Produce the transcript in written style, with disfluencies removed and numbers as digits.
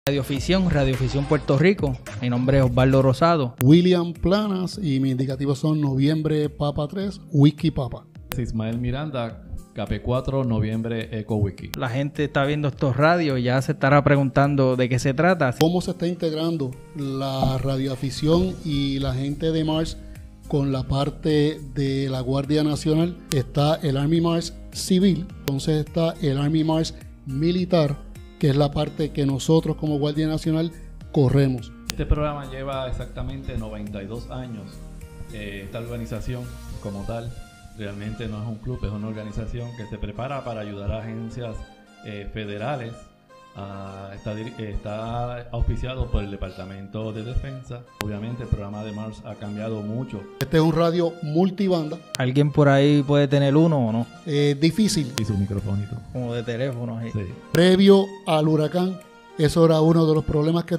Radioficción Puerto Rico. Mi nombre es Osvaldo Rosado. William Planas y mis indicativos son Noviembre Papa 3, Whisky Papa. Ismael Miranda, KP4, Noviembre Eco Wiki. La gente está viendo estos radios y ya se estará preguntando de qué se trata. ¿Cómo se está integrando la radioafición y la gente de Mars con la parte de la Guardia Nacional? Está el Army Mars civil, entonces está el Army Mars militar, que es la parte que nosotros como Guardia Nacional corremos. Este programa lleva exactamente 92 años. Esta organización como tal realmente no es un club, es una organización que se prepara para ayudar a agencias federales. Está auspiciado por el Departamento de Defensa. Obviamente el programa de Mars ha cambiado mucho. Este es un radio multibanda. ¿Alguien por ahí puede tener uno o no? Difícil. Y su microfonito. Como de teléfono. Sí. Previo al huracán, eso era uno de los problemas que